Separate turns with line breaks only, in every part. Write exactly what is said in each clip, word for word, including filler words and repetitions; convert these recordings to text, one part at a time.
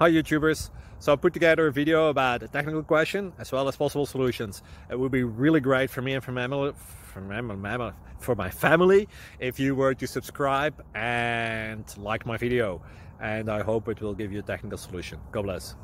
Hi YouTubers! So I put together a video about a technical question as well as possible solutions. It would be really great for me and for, mammal, for, mammal, for my family if you were to subscribe and like my video. And I hope it will give you a technical solution. God bless.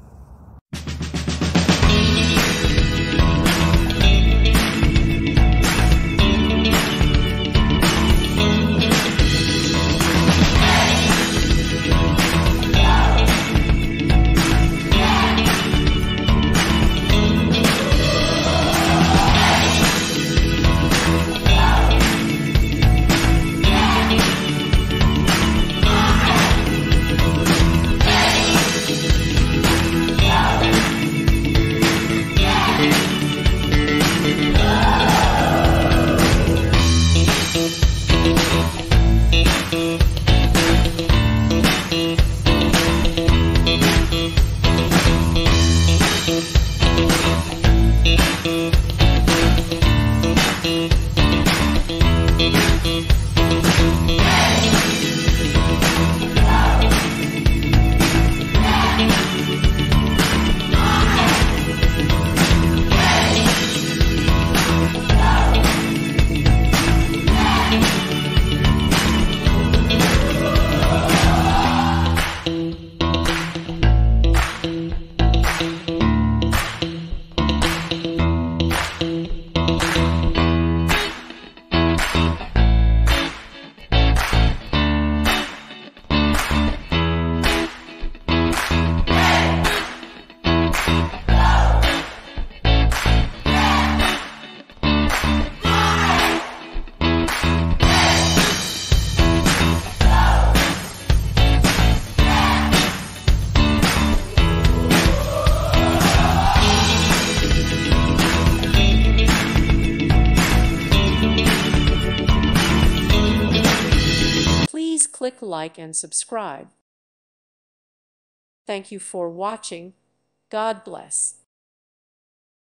Please click like and subscribe. Thank you for watching. God bless.